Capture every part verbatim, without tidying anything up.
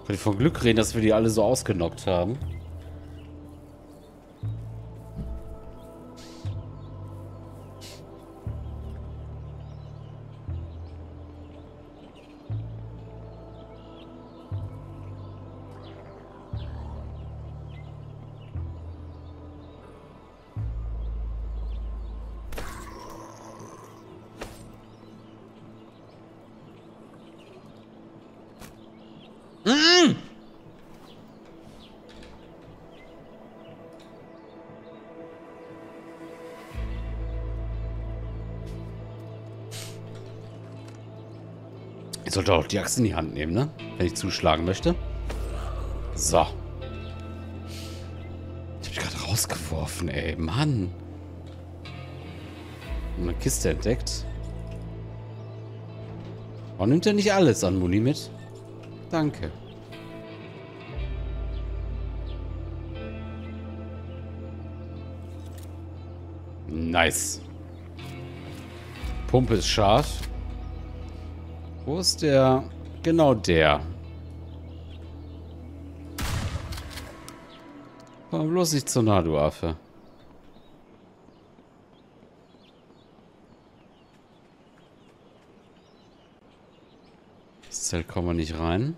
Kann ich von Glück reden, dass wir die alle so ausgenockt haben. Mm! Ich sollte auch die Axt in die Hand nehmen, ne? Wenn ich zuschlagen möchte. So. Ich hab dich gerade rausgeworfen, ey. Mann. Eine Kiste entdeckt. Warum nimmt er nicht alles an Muni mit? Danke. Nice. Pumpe ist scharf. Wo ist der? Genau der. Komm bloß nicht zu nah, du Affe. Das Zelt kommen wir nicht rein.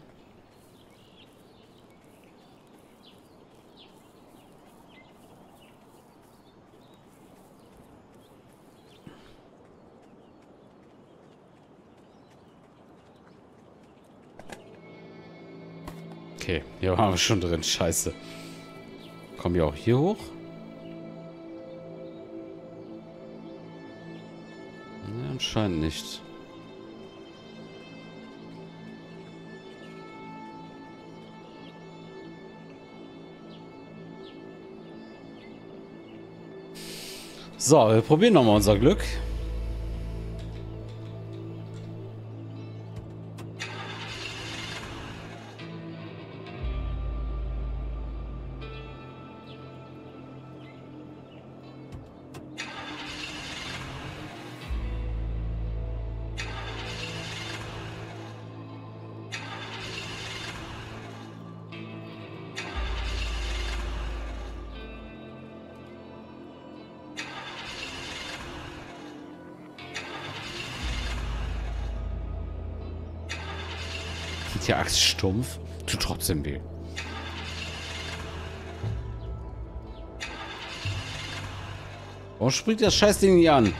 Okay, hier waren wir schon drin. Scheiße. Kommen wir auch hier hoch? Ne, anscheinend nicht. So, wir probieren nochmal unser Glück. Die Axt stumpf. Tut trotzdem weh. Warum springt das Scheißding nicht an?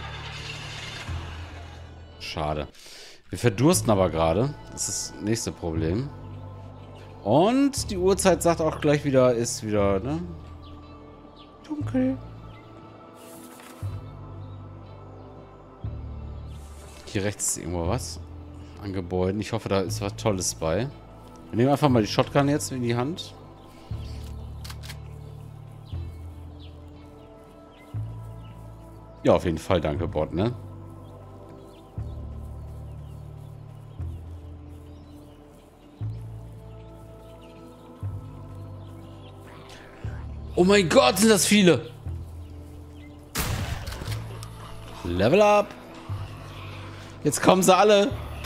Schade. Wir verdursten aber gerade. Das ist das nächste Problem. Und die Uhrzeit sagt auch gleich wieder, ist wieder, ne? Dunkel. Hier rechts ist irgendwo was. An Gebäuden. Ich hoffe, da ist was Tolles bei. Wir nehmen einfach mal die Shotgun jetzt in die Hand. Ja, auf jeden Fall. Danke, Bot, ne? Oh mein Gott, sind das viele! Level up! Jetzt kommen sie alle!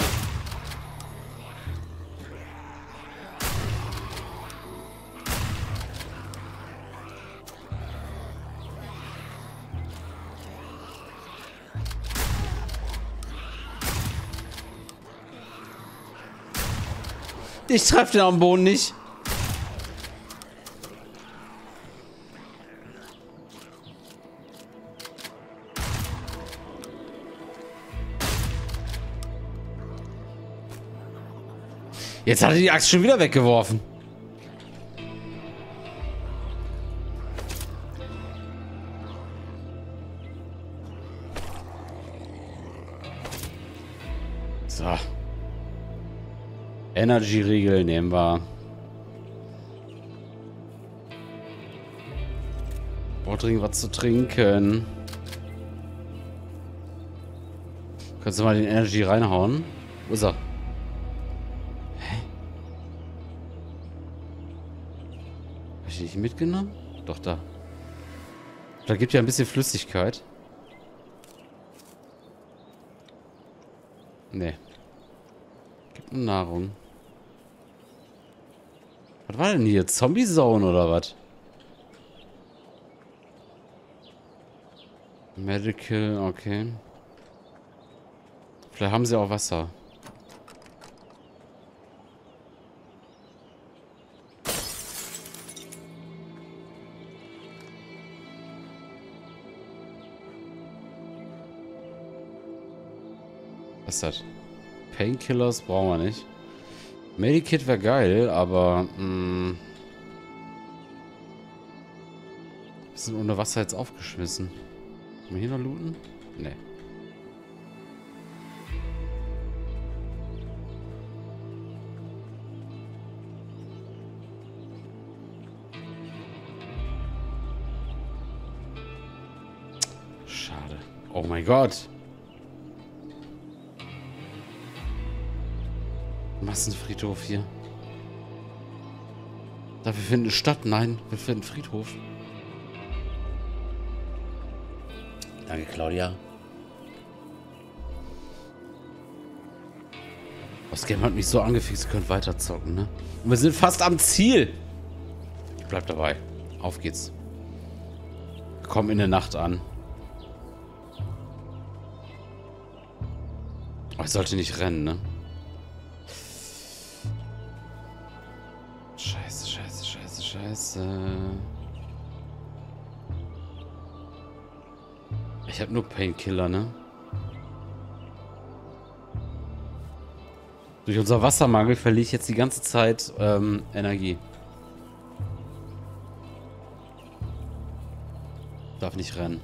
Ich treffe den am Boden nicht. Jetzt hat er die Axt schon wieder weggeworfen. So. Energy-Riegel nehmen wir. Braucht dringend was zu trinken. Kannst du mal den Energy reinhauen? Wo ist er? Hä? Hab ich nicht mitgenommen? Doch, da. Da gibt ja ein bisschen Flüssigkeit. Nee. Gibt nur Nahrung. Was war denn hier? Zombie-Zone oder was? Medical, okay. Vielleicht haben sie auch Wasser. Was ist das? Painkillers brauchen wir nicht. Medikit wäre geil, aber... Mh, wir sind ohne Wasser jetzt aufgeschmissen. Können wir hier noch looten? Nee. Schade. Oh mein Gott. Massenfriedhof hier. Dafür finden eine Stadt. Nein, wir finden Friedhof. Danke, Claudia. Das Game hat mich so angefixt, ihr könnt weiter zocken, ne? Und wir sind fast am Ziel. Ich bleib dabei. Auf geht's. Wir kommen in der Nacht an. Oh, ich sollte nicht rennen, ne? Scheiße, scheiße, scheiße, scheiße. Ich habe nur Painkiller, ne? Durch unser Wassermangel verliere ich jetzt die ganze Zeit ähm, Energie. Darf nicht rennen.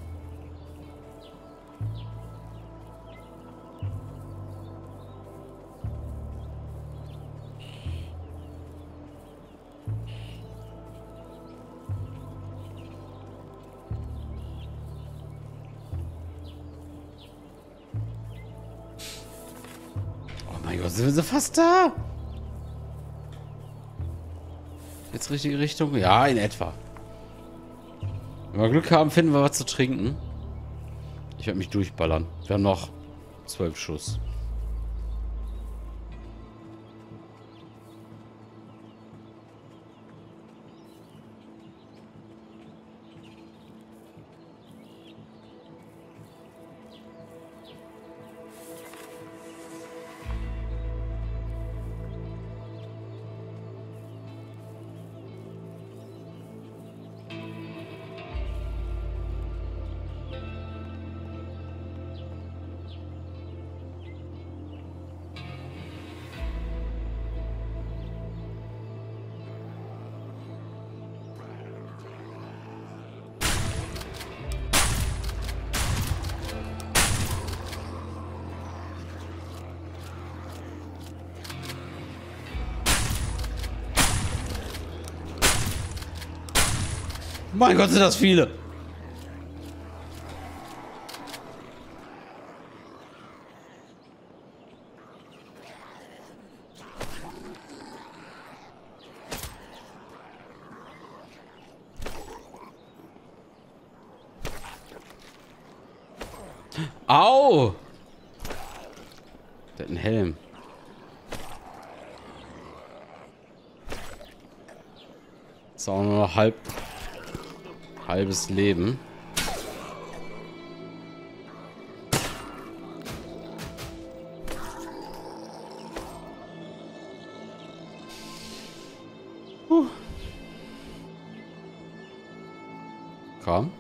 Oh mein Gott, sind wir fast da? Jetzt richtige Richtung? Ja, in etwa. Wenn wir Glück haben, finden wir was zu trinken. Ich werde mich durchballern. Wir haben noch zwölf Schuss. Mein Gott, sind das viele. Au! Der hat einen Helm. Ist auch nur noch halb... halbes Leben. Huh. Komm.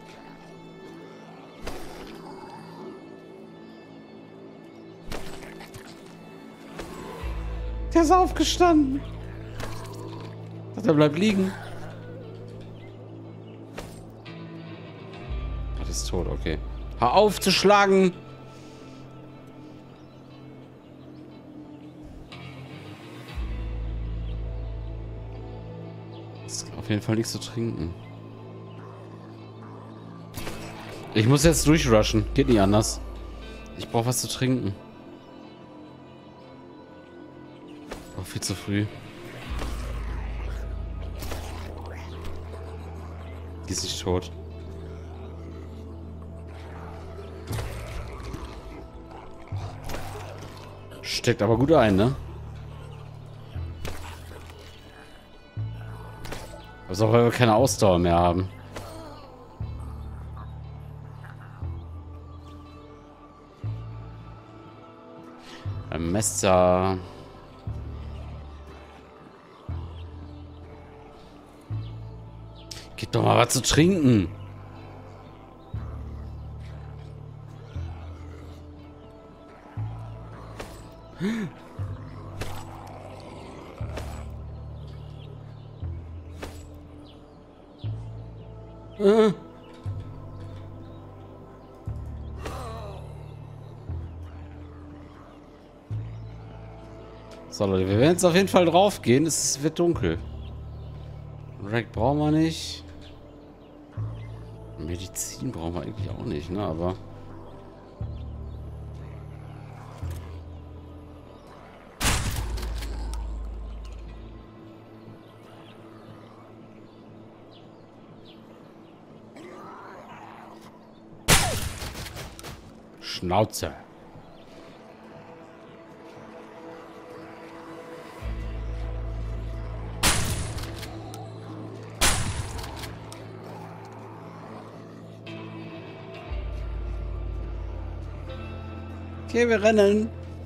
Der ist aufgestanden. Der bleibt liegen. Ist tot, okay. Hör auf zu schlagen! Ist auf jeden Fall nichts zu trinken. Ich muss jetzt durchrushen. Geht nicht anders. Ich brauche was zu trinken. Oh, viel zu früh. Die ist nicht tot. Steckt aber gut ein, ne? Also weil wir keine Ausdauer mehr haben. Ein Messer. Gib doch mal was zu trinken. Äh. So, Leute, wir werden jetzt auf jeden Fall drauf gehen. Es wird dunkel. Rack brauchen wir nicht. Medizin brauchen wir eigentlich auch nicht, ne? Aber... Schnauze. Okay, wir rennen.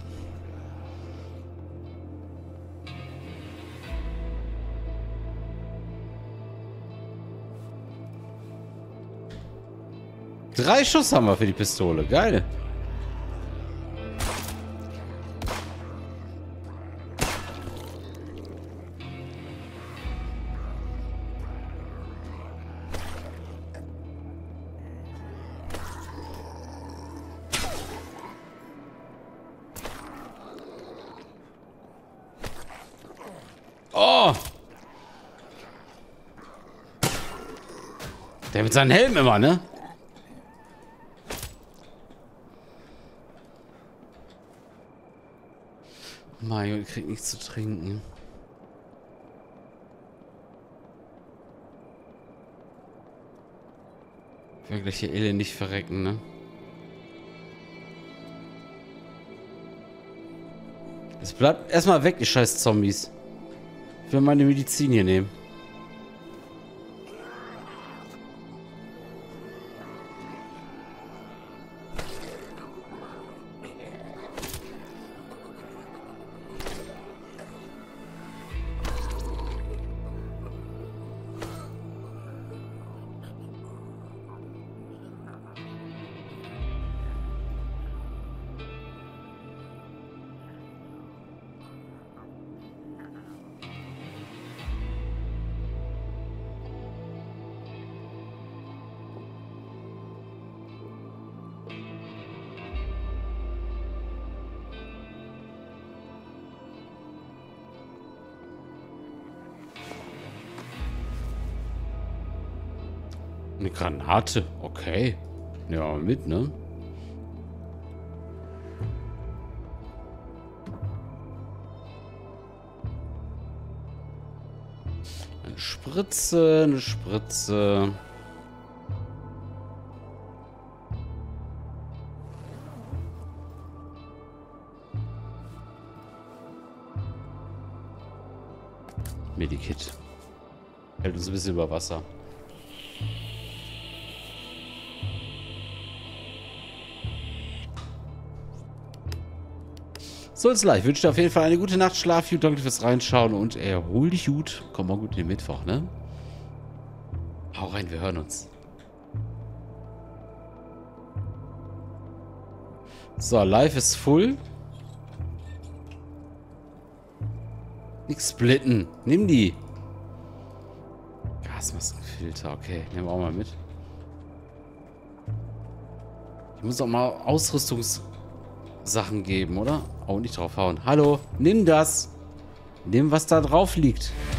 Drei Schuss haben wir für die Pistole. Geil. Oh! Der mit seinem Helm immer, ne? Mario kriegt nichts zu trinken. Ich will gleich hier elendig verrecken, ne? Es bleibt erstmal weg, die scheiß Zombies. Ich will meine Medizin hier nehmen. Eine Granate, okay. Ja, mit, ne? Eine Spritze, eine Spritze. Medikit. Hält uns ein bisschen über Wasser. So ist live. Ich wünsche dir auf jeden Fall eine gute Nacht. Schlaf gut. Danke fürs Reinschauen und erhol dich gut. Komm mal gut in den Mittwoch, ne? Hau rein, wir hören uns. So, live ist full. Nix splitten. Nimm die. Gasmaskenfilter. Okay, nehmen wir auch mal mit. Ich muss auch mal Ausrüstungssachen geben, oder? Oh, nicht draufhauen. Hallo, nimm das. Nimm, was da drauf liegt.